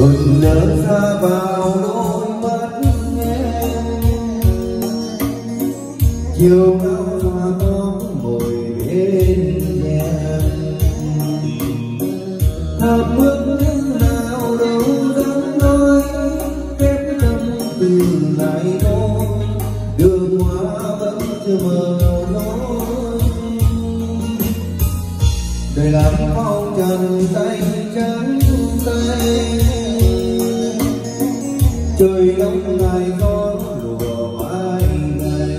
Vừng nhớ xa vào đôi mắt em, chiều cao hoa bóng ngồi bên nhà. Thơm bước những nào đâu dám nói, khép tâm từ lại thôi, đường hoa vẫn chưa mờ lối. Đời làm phong trần tay trắng tay, trời đông ngày gió lùa vai ngày.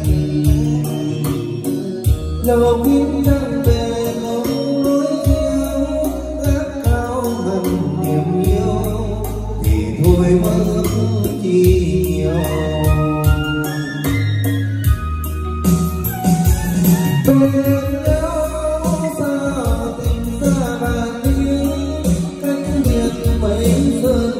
Lâu kín trăng về không lối chiều, gác cao ngần niềm yêu thì thôi mất chi nhiều. Bên nhau sao tình xa bàn đi, cách biệt mấy sơn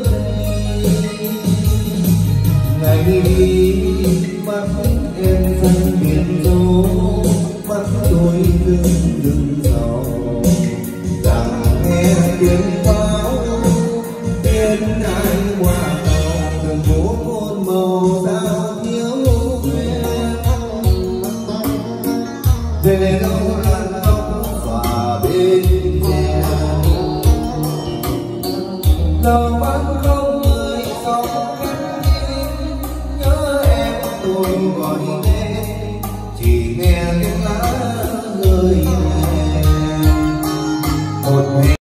ngày đi mắt em dần biển dấu, mắt tôi rừng rừng giàu rằng nghe tiếng pháo tiếng ai hoa hồng đường phố hôn màu sao thiếu về đâu làn tóc và bên nhà đâu bắt